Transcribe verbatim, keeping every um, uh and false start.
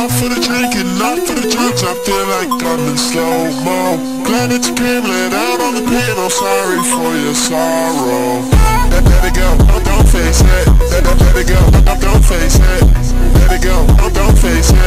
Not for the drinking, not for the drugs, I feel like I'm in slow-mo. Glad that you came, laid out on the pain, I'm sorry for your sorrow. Let, let it go, don't, don't face it. Let, let, let it go, don't, don't face it. Let it go, don't, don't face it.